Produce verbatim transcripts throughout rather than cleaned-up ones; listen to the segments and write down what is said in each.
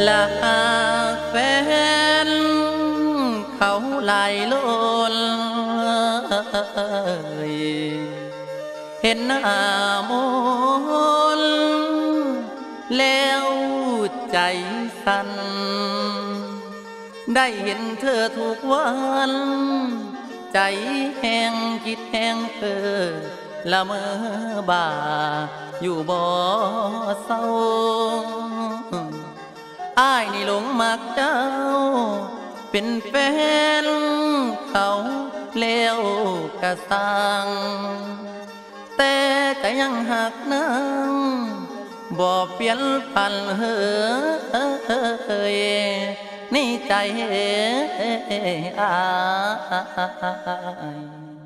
ลาแฟนเขาไหลลนเห็นหน้ามนแล้วใจสั่นได้เห็นเธอทุกวันใจแห้งคิดแห้งเธอละเมอบ่าอยู่บ่เศร้าอ้ายนี่หลงมักเจ้าเป็นแฟนเขาแล้วกะสังแต่ก็ยังหักนางบ่เปลี่ยนพันเฮ้ยในใจอ้าย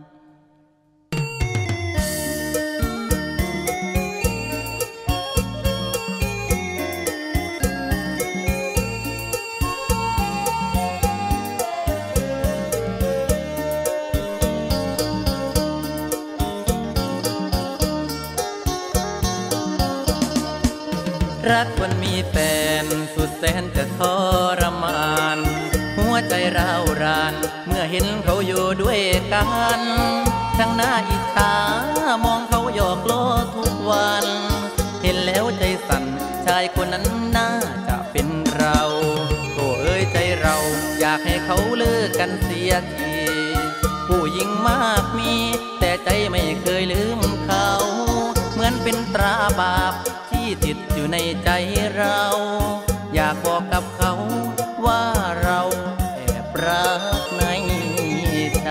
รักคนมีแฟนสุดแสนจะทรมานหัวใจร้าวรานเมื่อเห็นเขาอยู่ด้วยกันทั้งหน้าอิจฉามองเขาหยอกล้อทุกวันเห็นแล้วใจสั่นชายคนนั้นน่าจะเป็นเราโอ้เอ้ยใจเราอยากให้เขาเลิกกันเสียทีผู้หญิงมากมีแต่ใจไม่เคยลืมเขาเหมือนเป็นตราบาปที่ติดอยู่ในใจเราอยากบอกกับเขาว่าเราแอบรักในใจ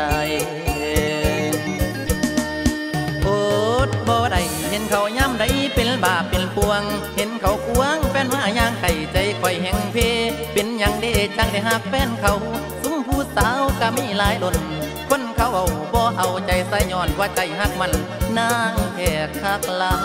โอดบ่ได้เห็นเขาย้ำได้เป็นบาปเป็นปวงเห็นเขาควงแฟนว่าย่างไก่ใจคอยแห่งเพเป็นอย่างเดจังได้หักแฟนเขาซุ้มผู้สาวก็มีหลายหล่นคนเขาเอาบ่เอาใจใส่ย้อนว่าใจหักมันนางแค่คักลา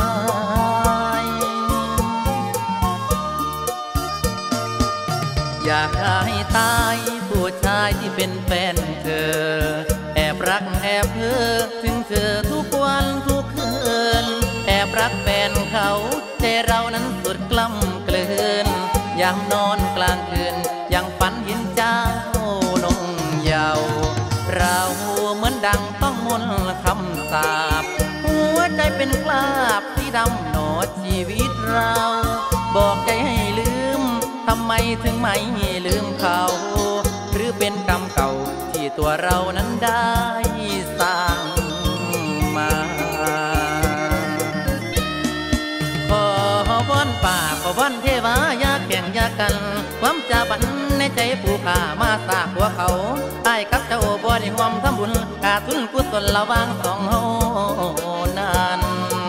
อยากให้ตายผู้ชายที่เป็นแฟนเธอแอบรักแอบเพ้อถึงเธอทุกวันทุกคืนแอบรักแฟนเขาใจเรานั้นสุดกล้ำกลืนยามนอนกลางคืนยังฝันเห็นเจ้านงเยาว์เราเหมือนดังต้องมนต์คำสาปหัวใจเป็นคราบที่ดำหนอชีวิตเราบอกใจให้ลืมทำไมถึงไม่ลืมเขาหรือเป็นกรรมเก่าที่ตัวเรานั้นได้สร้างมาขอวอนป่าขอวอนเทวาอยากแข่งอยากกันความจาบันในใจผู้ข้ามาสร้างหัวเขาใต้กับเจ้าบ่ได้ห่วมทำบุญกาทุนกุศลระวางสองเฮานั้น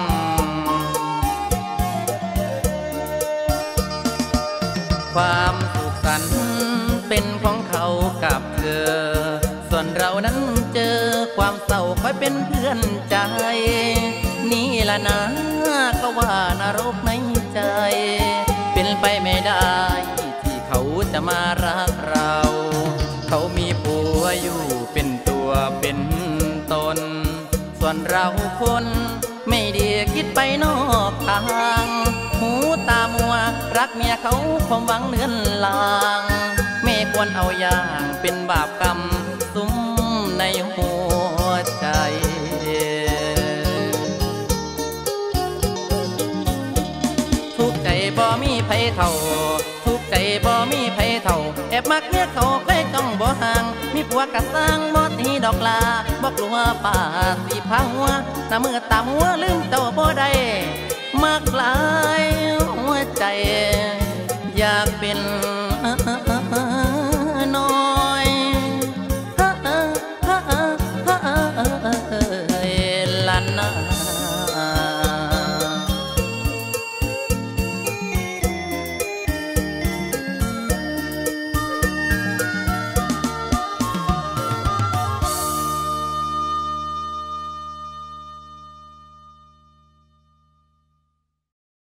ความสุขสันต์เป็นของเขากับเธอส่วนเรานั้นเจอความเศร้าคอยเป็นเพื่อนใจนี่ละนะเขาว่านรกในใจเป็นไปไม่ได้ที่เขาจะมารักเราเขามีผัวอยู่เป็นตัวเป็นตนส่วนเราคนไม่ดีคิดไปนอกทางหูตามัวรักเมียเขาความหวังเลือนลางไม่ควรเอาอย่างเป็นบาปกรรมซุ้มในหัวใจทุกใจบ่มีไผเท่าทุกใจบ่มีไผเท่าแอบมักเมียเขาใกล้จ้องบ่ห่างมีผัวกะสร้างบ่ตีดอกลาบ่กลัวป่าสีพังหัวหน้ามือตามัวลืม